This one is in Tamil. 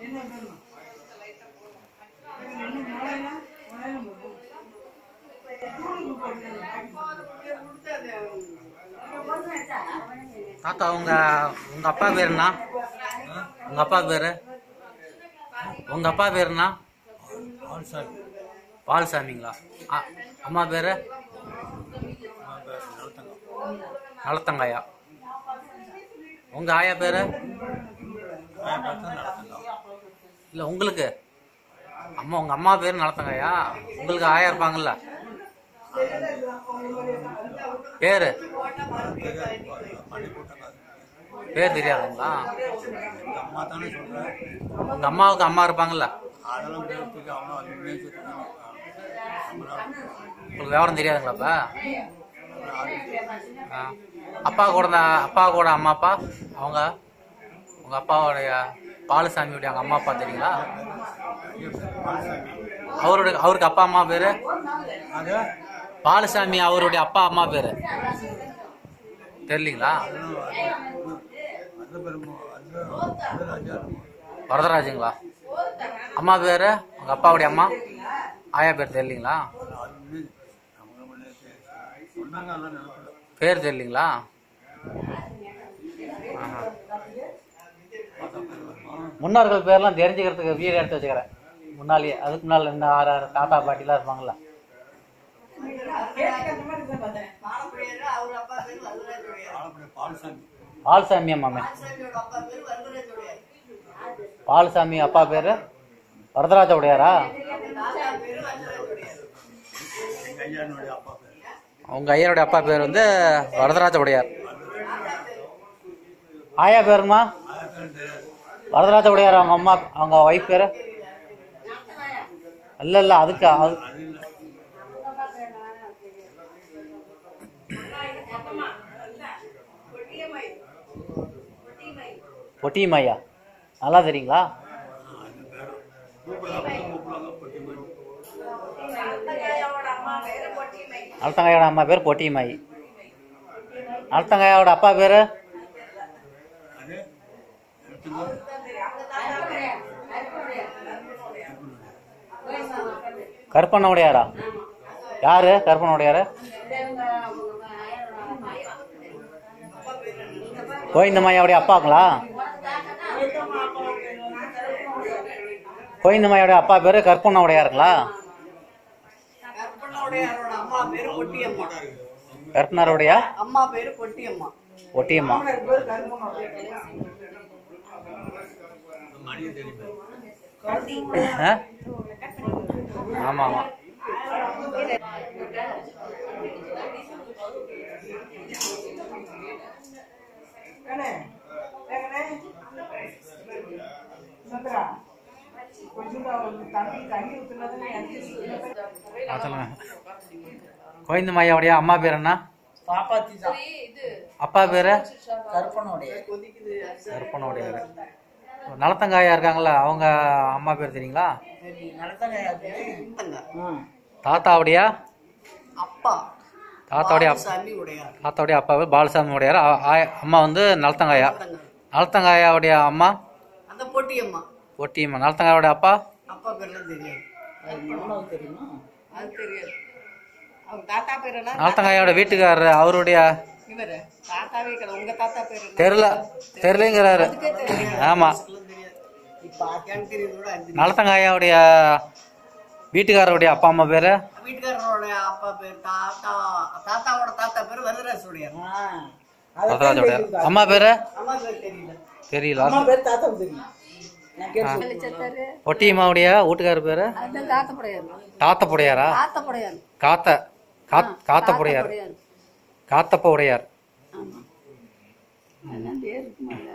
தாத்தா உங்க உங்க அப்பா பேர் என்ன? உங்க அப்பா பேரு? உங்க அப்பா பேர் என்ன? பால்சாமிங்களா? அம்மா பேரு? நலத்தங்காயா. உங்க ஆயா பேரு? இல்ல உங்களுக்கு அம்மா, உங்க அம்மா பேரு நலத்தங்காயா, உங்களுக்கு ஆயா இருப்பாங்கல்ல, பேரு பேர் தெரியாதுங்களா? உங்க அம்மாவுக்கு அம்மா இருப்பாங்கல்ல, உங்களுக்கு விவரம் தெரியாதுங்களாப்பா? அப்பா கூட அம்மா அப்பா அவங்க உங்க அப்பாவுடைய பாலுசாமியுடைய அவங்க அம்மா அப்பா தெரியுங்களா? அவருக்கு அப்பா அம்மா பேரு? பாலுசாமி அவருடைய அப்பா அம்மா பேரு தெரியலீங்களா? வரதராஜுங்களா? அம்மா பேரு? உங்க அப்பாவுடைய அம்மா ஆயா பேர் தெரியலீங்களா? பேர் தெரியலீங்களா? முன்னோர்கள் பேர்லாம் தெரிஞ்சுக்கிறதுக்கு வீடு எடுத்து வச்சுக்கிறேன் முன்னாலேயே. அதுக்கு முன்னால் இந்த 6 தாத்தா பாட்டிலாம் இருப்பாங்கல்ல. பால்சாமி அம்மாமே. பால்சாமி அப்பா பேரு வரதராஜ உடையாரா? உங்க ஐயனுடைய அப்பா பேர் வந்து வரதராஜ உடையார். ஆயா பேருமா? வரதராஜ உடையார் அவங்க அம்மா அவங்க ஒய்ஃப் பேரு? இல்ல அதுக்கு பொட்டியம்மையா? நல்லா தெரியுங்களா? நலத்தங்காயோட அம்மா பேர் பொட்டியம்மாயி. நலத்தங்காயோட அப்பா பேரு? கருப்பண்ண உடையாரா? யாரு கருப்பண்ண உடையாரு? கோவிந்தம்மாயோடைய அப்பாங்களா? கோவிந்தம்மாயோட அப்பா பேரு கருப்பண்ண உடையாருங்களா? கருப்பனாருடைய அம்மா பேரு பொட்டியம்மா. பொட்டியம்மா. ஆமா ஆமா. கோவிந்தம்மாயோடைய அம்மா பேர் என்ன? அப்பா பேரு? கருப்பனுடைய. நலத்தங்காயா இருக்காங்களா, அவங்க அம்மா பேர் தெரியுங்களா? தாத்தாவுடைய அப்பா? தாத்தாவுடைய அப்பா பேர் பாலசாமி உடையார். அம்மா வந்து நலத்தங்காயா. நலத்தங்காயாவுடைய அம்மா பொட்டியம்மா. நலத்தங்காயோடைய அப்பா? நலத்தங்காயோட வீட்டுக்காரர் அவருடைய தெரியலங்கிறாரு. ஆமா. நலத்தங்காயாவுடைய வீட்டுக்காரருடைய அப்பா அம்மா பேரு? வரதராஜ உடையார். அம்மா பேரு தெரியல. பொட்டியம்மாவுடைய வீட்டுக்காரர் பேரு தாத்தப்புடையாரா? காத்தப்புடையார். காத்தப்ப உடையார்.